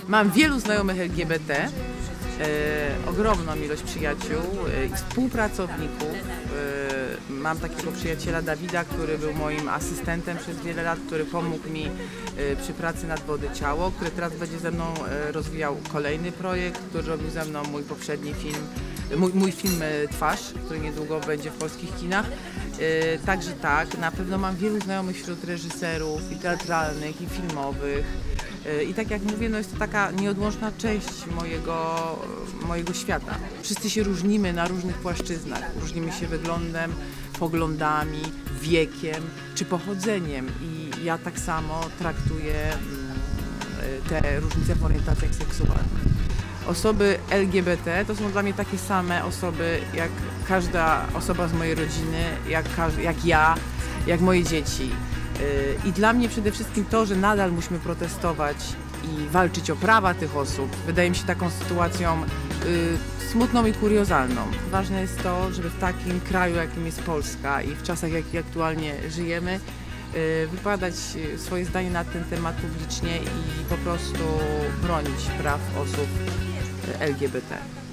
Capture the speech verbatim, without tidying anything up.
Mam wielu znajomych L G B T, e, ogromną ilość przyjaciół e, i współpracowników. E, mam takiego przyjaciela Dawida, który był moim asystentem przez wiele lat, który pomógł mi e, przy pracy nad Wody Ciało, który teraz będzie ze mną e, rozwijał kolejny projekt, który robił ze mną mój poprzedni film, mój, mój film e, Twarz, który niedługo będzie w polskich kinach. E, także tak, na pewno mam wielu znajomych wśród reżyserów i teatralnych, i filmowych. I tak jak mówię, no jest to taka nieodłączna część mojego, mojego świata. Wszyscy się różnimy na różnych płaszczyznach. Różnimy się wyglądem, poglądami, wiekiem czy pochodzeniem. I ja tak samo traktuję te różnice w orientacjach seksualnych. Osoby L G B T to są dla mnie takie same osoby jak każda osoba z mojej rodziny, jak, jak ja, jak moje dzieci. I dla mnie przede wszystkim to, że nadal musimy protestować i walczyć o prawa tych osób, wydaje mi się taką sytuacją y, smutną i kuriozalną. Ważne jest to, żeby w takim kraju, jakim jest Polska i w czasach, w jakich aktualnie żyjemy, y, wypowiadać swoje zdanie na ten temat publicznie i po prostu bronić praw osób L G B T.